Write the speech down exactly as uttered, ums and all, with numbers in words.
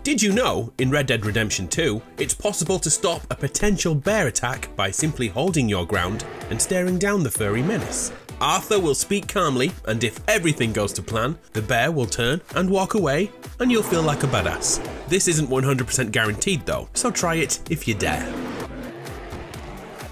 Did you know, in Red Dead Redemption two, it's possible to stop a potential bear attack by simply holding your ground and staring down the furry menace? Arthur will speak calmly, and if everything goes to plan, the bear will turn and walk away, and you'll feel like a badass. This isn't one hundred percent guaranteed though, so try it if you dare.